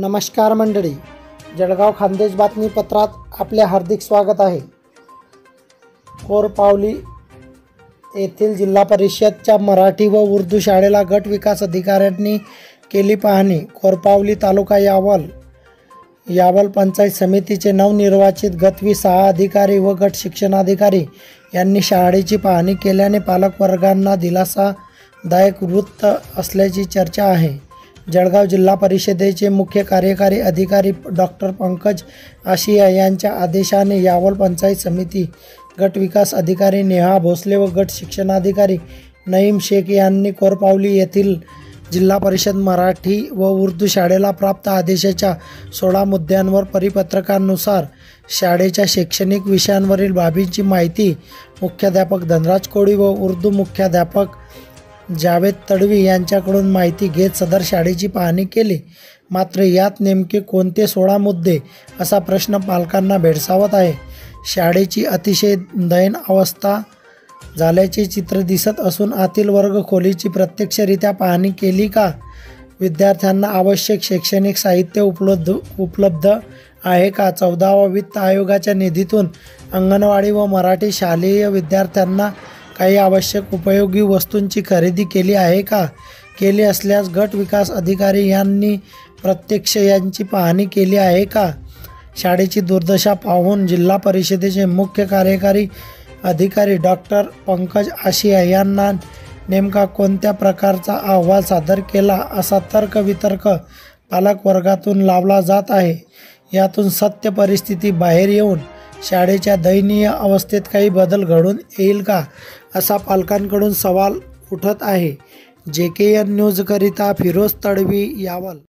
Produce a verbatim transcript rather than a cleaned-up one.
नमस्कार मंडळी, जळगाव खान्देश बातमीपत्रात आपले हार्दिक स्वागत आहे। कोरपावली येथील जिल्हा परिषदच्या मराठी व उर्दू शाळेला गट विकास अधिकाऱ्यांनी केली पाहणी। कोरपावली तालुका यावल यावल पंचायत समितीचे नवनिर्वाचित गटवी सहा अधिकारी व गट शिक्षणाधिकारी यांनी शाळेची पाहणी केल्याने पालकवर्गांना दिलासादायक वृत्त असल्याची चर्चा आहे। जळगाव जिल्हा परिषदेचे मुख्य कार्यकारी अधिकारी डॉक्टर पंकज आशिया यांच्या आदेशाने यावल पंचायत समिती गट विकास अधिकारी नेहा भोसले व गट शिक्षणाधिकारी नईम शेख यांनी कोरपावली येथील जिल्हा परिषद मराठी व उर्दू शाळेला प्राप्त आदेशाच्या सोळा मुद्द्यांवर परिपत्रकानुसार शाळेच्या शैक्षणिक विषयांवरील बाबींची माहिती मुख्याध्यापक धनराज कोळी व उर्दू मुख्याध्यापक जावेद तडवी यांच्याकडून माहिती घेत सदर शाळेची पाहणी केली। मात्र यात नेमके कोणते सोळा मुद्दे असा प्रश्न पालकांना भेडसावत आहे। शाळेची अतिशय दयनीय अवस्था झाल्याचे चित्र दिसत असून आतील वर्ग खोलीची प्रत्यक्षरित्या पाहणी केली का? विद्यार्थ्यांना आवश्यक शैक्षणिक साहित्य उपलब्ध उपलब्ध आहे का? चौदावा वित्त आयोगाच्या निधीतून अंगणवाडी व मराठी शालेय विद्यार्थ्यांना काही आवश्यक उपयोगी वस्तूंची खरेदी केली आहे का? केली असल्यास गट विकास अधिकारी यांनी प्रत्यक्ष यांची पाहणी केली आहे का? शाळेची दुर्दशा पाहून जिल्हा परिषदेचे मुख्य कार्यकारी अधिकारी डॉक्टर पंकज आशिया यांना नेमका कोणत्या प्रकारचा अहवाल सादर केला असा तर्कवितर्क पालकवर्गातून लावला जात आहे। यातून सत्य परिस्थिती बाहेर येऊन शाळेच्या दयनीय अवस्थेत काही बदल घडून येईल का असा पालकांकडून सवाल उठत आहे। जे के एन न्यूजकरिता फिरोज तडवी, यावल।